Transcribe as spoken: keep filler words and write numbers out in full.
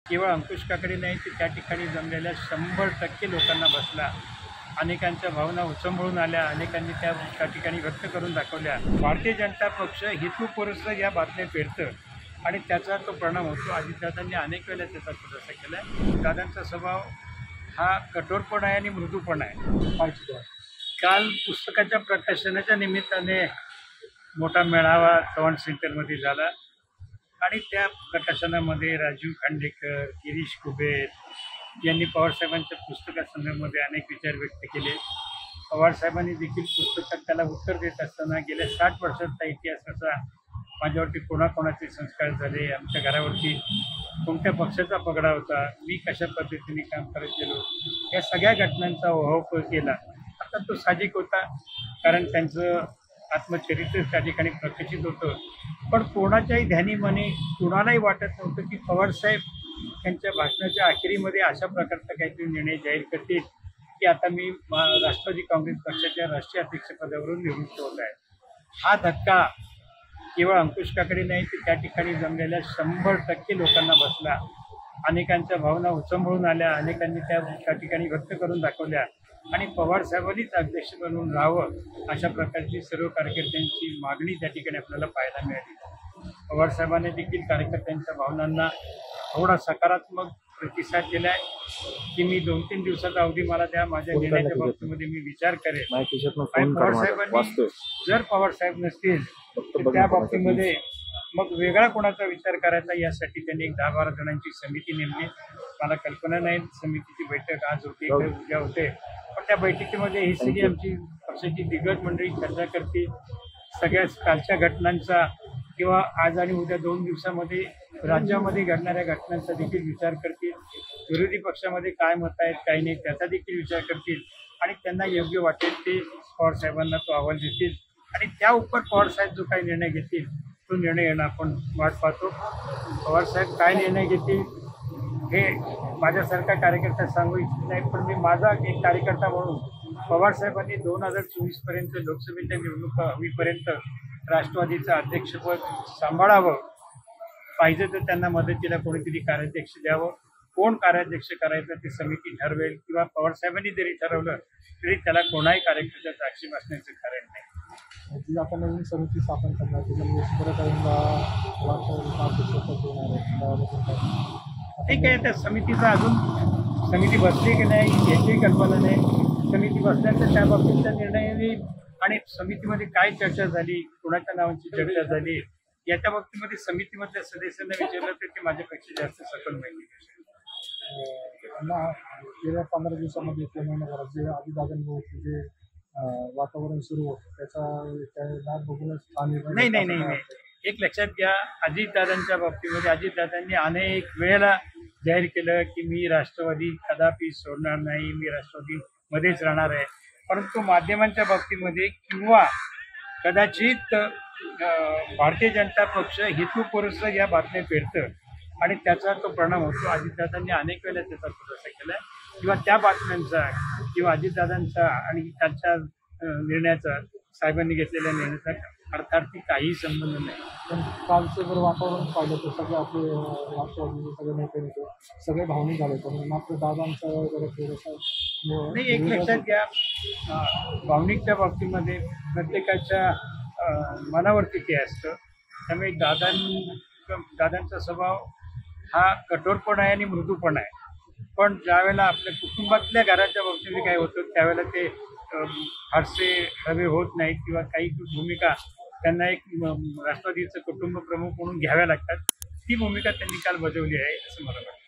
केवळ अंकुश काकडे नाही तर त्या ठिकाणी जमलेल्या शंभर टक्के लोकांना बसला. अनेकांच्या भावना उचंबळून आल्या, अनेकांनी त्या त्या ठिकाणी व्यक्त करून दाखवल्या. भारतीय जनता पक्ष हेतुपुरस्सर या बातम्या पेरतं आणि त्याचा तो परिणाम होतो. अजितदादांनी अनेक वेळेला त्याचा खुलासा केला आहे. दादांचा स्वभाव हा कठोरपणा आहे आणि मृदूपणा आहे. काल पुस्तकाच्या प्रकाशनाच्या निमित्ताने मोठा मेळावा चव्हाण सेंटरमध्ये झाला आणि त्या प्रकाशनामध्ये राजीव खांडेकर, गिरीश कुबेर यांनी पवारसाहेबांच्या पुस्तकासंदर्भामध्ये अनेक विचार व्यक्त केले. पवारसाहेबांनी देखील पुस्तकात त्याला उत्तर देत असताना गेल्या साठ वर्षांचा इतिहासाचा माझ्यावरती कोणाकोणाचे संस्कार झाले, आमच्या घरावरती कोणत्या पक्षाचा पगडा होता, मी कशा पद्धतीने काम करत गेलो, या सगळ्या घटनांचा ओहापोह केला. आता तो साहजिक होता, कारण त्यांचं आत्मचरित्र त्या ठिकाणी प्रकाशित होतं. पण कोणाच्याही ध्यानीमनी कुणालाही वाटत नव्हतं की पवारसाहेब त्यांच्या भाषणाच्या अखेरीमध्ये अशा प्रकारचा काहीतरी निर्णय जाहीर करतील की आता मी राष्ट्रवादी काँग्रेस पक्षाच्या राष्ट्रीय अध्यक्षपदावरून निवृत्त होत आहे. हा धक्का केवळ अंकुश काकडे नाही तर त्या ठिकाणी जमलेल्या शंभर टक्के लोकांना बसला. अनेकांच्या भावना उचंबळून आल्या, अनेकांनी त्या त्या ठिकाणी व्यक्त करून दाखवल्या आणि पवारसाहेबांनीच अध्यक्ष बनवून राहावं अशा प्रकारची सर्व कार्यकर्त्यांची मागणी त्या ठिकाणी आपल्याला पाहायला मिळाली. पवारसाहेबांनी देखील कार्यकर्त्यांच्या भावनांना थोडा सकारात्मक प्रतिसाद दिला आहे की मी दोन तीन दिवसाचा अवधी मला त्या माझ्या निर्णयाच्या बाबतीमध्ये मी विचार करेन. आणि पवारसाहेबांनी जर पवारसाहेब नसतील तर त्या बाबतीमध्ये मग वेगळा कोणाचा विचार करायचा यासाठी त्यांनी एक दहा बारा जणांची समिती नेमली. मला कल्पना नाही समितीची बैठक आज होती उद्या होते, पण त्या बैठकीमध्ये ही सगळी आमची पक्षाची दिग्गज मंडळी चर्चा करतील. सगळ्या कालच्या घटनांचा किंवा आज आणि उद्या दोन दिवसामध्ये राज्यामध्ये घडणाऱ्या घटनांचा देखील विचार करतील. विरोधी पक्षामध्ये काय मत आहेत काय नाही त्याचा देखील विचार करतील आणि त्यांना योग्य वाटेल ते पवारसाहेबांना तो अहवाल देतील आणि त्या उपर पवारसाहेब जो काही निर्णय घेतील तो निर्णय येणं आपण वाट पाहतो. पवारसाहेब काय निर्णय घेतील हे माझ्यासारखा कार्यकर्ता सांगू इच्छित नाही, पण मी माझा एक कार्यकर्ता म्हणून पवारसाहेबांनी दोन हजार चोवीसपर्यंत लोकसभेच्या निवडणुका होईपर्यंत राष्ट्रवादीचं अध्यक्षपद सांभाळावं. पाहिजे तर त्यांना मदतीला कोणीतरी कार्याध्यक्ष द्यावं. कोण कार्याध्यक्ष करायचं ते समिती ठरवेल किंवा पवारसाहेबांनी जरी ठरवलं तरी त्याला कोणाही कार्यकर्त्याचा आक्षेप असण्याचं कारण नाही. ती आता नवीन समिती स्थापन करणार ठीक आहे. त्या समितीचा अजून समिती बसली की नाही याची कल्पना नाही. समिती बसल्यानंतर त्या बाबतीचा निर्णय येईल आणि समितीमध्ये काय चर्चा झाली, कोणाच्या नावांची चर्चा झाली याच्या बाबतीमध्ये समितीमधल्या सदस्यांना विचारलं तर ते माझ्यापेक्षा जास्त सखोल माहिती असेल. गेल्या पंधरा दिवसामध्ये एक महिन्याभरात जे अजितदादांनी जे वातावरण सुरू होतं त्याचा बघूनच नाही नाही नाही नाही एक लक्षात घ्या, अजितदादांच्या बाबतीमध्ये अजितदादांनी अनेक वेळेला जाहीर केलं की मी राष्ट्रवादी कदापि सोडणार नाही, मी राष्ट्रवादीमध्येच राहणार आहे. परंतु माध्यमांच्या बाबतीमध्ये किंवा कदाचित भारतीय जनता पक्ष हेतुपुरस्सर या बातम्या पेरतं आणि त्याचा तो परिणाम होतो. अजितदादांनी अनेक वेळेला त्याचा खुलासा केला आहे किंवा त्या बातम्यांचा किंवा अजितदादांचा आणि त्यांच्या निर्णयाचा साहेबांनी घेतलेल्या निर्णयाचा अर्थार्थी काहीही संबंध नाही. पण कालचं जर वातावरण पाहिलं तर सगळे आपले राष्ट्रवादीचे सगळे नेते नेते सगळे भावनिक झाले, पण मात्र दादांचं जरा थोडंसं नाही. एक लक्षात घ्या, भावनिकच्या बाबतीमध्ये प्रत्येकाच्या मनावरती ते असतं. त्यामुळे दादां दादांचा स्वभाव हा कठोरपणा आहे आणि मृदूपणा आहे. पण ज्यावेळेला आपल्या कुटुंबातल्या घराच्या बाबतीमध्ये काय होतं त्यावेळेला ते फारसे हवे होत नाहीत किंवा काही भूमिका त्यांना एक राष्ट्रवादीचं कुटुंब प्रमुख म्हणून घ्याव्या लागतात. ती भूमिका त्यांनी काल बजावली आहे असं मला वाटतं.